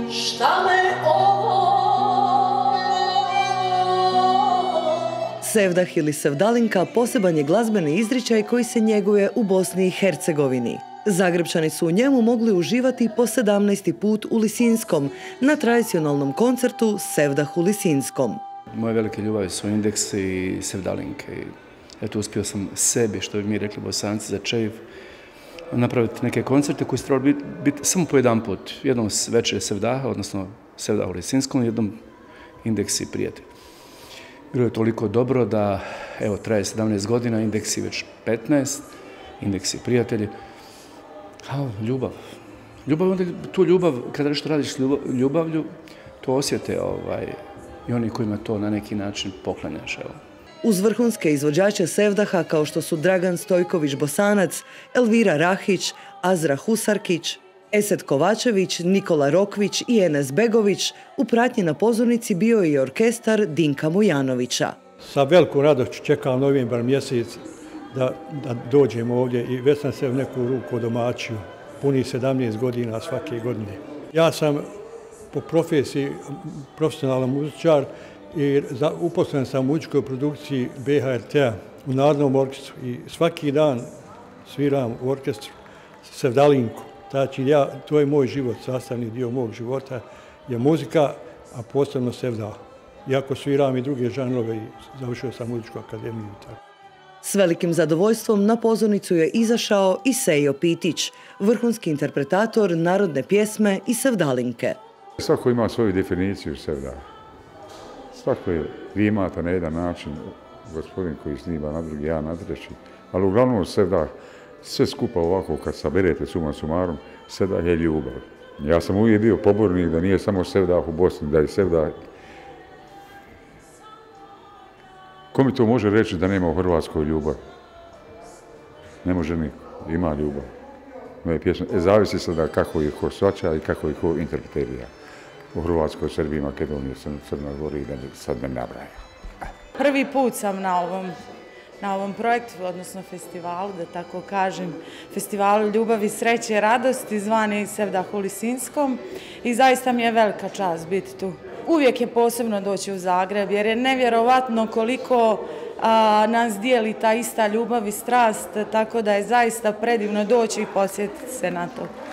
šta me ovo. Sevdah ili Sevdalinka poseban je glazbeni izričaj koji se njeguje u Bosni i Hercegovini. Zagrebčani su u njemu mogli uživati po 17. put u Lisinskom na tradicionalnom koncertu Sevdah u Lisinskom. Moje velike ljubavi su Indeks i Sevdalinke. Eto, uspio sam sebi, što bi mi rekli Bosanci, za čeif, napraviti neke koncerte koji su trebali biti samo po jedan put. Jednom večer Sevdaha, odnosno Sevdah u Lisinskom, jednom Indeks i Prijatelj. Bilo je toliko dobro da, evo, traje 17 godina, Indeksi već 15, Indeksi prijatelji. A, ljubav. Ljubav, onda tu ljubav, kada nešto radiš s ljubavlju, to osjete i oni kojima to na neki način poklanjaš, evo. Uz vrhunske izvođače Sevdaha kao što su Dragan Stojković Bosanac, Elvira Rahić, Azra Husarkić, Esed Kovačević, Nikola Rokvić i Enes Begović, u pratnji na pozornici bio je i orkestar Dinka Mujanovića. Sa velikom radošću čekam novembar mjesec da dođem ovdje i već sam se u neku ruku odomaćio. Puni 17 godina svake godine. Ja sam po profesiji profesionalan muzičar i uposlen sam u muzičkoj produkciji BHRT-a u Narodnom orkestru i svaki dan sviram u orkestru Sevdalinku. Znači, to je moj život, sastavni dio mog života je muzika, a posebno Sevdah. Iako sviram i druge žanrove i završio sam muzičku akademiju. S velikim zadovoljstvom na pozornicu je izašao i Sejo Pitić, vrhunski interpretator narodne pjesme i Sevdalinke. Svako ima svoju definiciju Sevdaha. Svako je, vi imate na jedan način, gospodin koji snima na drugi, ja na treći, ali uglavnom Sevdah, sve skupa ovako kad saberete suma sumarum, Sevdah je ljubav. Ja sam uvijek bio pobornik da nije samo Sevdah u Bosni, da je Sevdah. Ko mi to može reći da nema u Hrvatskoj ljubav? Ne može niko. Ima ljubav. Moje pjesme, zavisi sada kako ih ko shvaća i kako ih ko interpretira. U Hrvatskoj, Srbiji, Makedoniji, Crnoj Gori, da sad ne nabraja. Prvi put sam na ovom projektu, odnosno festivalu, da tako kažem, festivalu ljubavi, sreće i radosti, zvani Sevdah u Lisinskom, i zaista mi je velika čast biti tu. Uvijek je posebno doći u Zagreb, jer je nevjerovatno koliko nas dijeli ta ista ljubav i strast, tako da je zaista predivno doći i posjetiti se na to.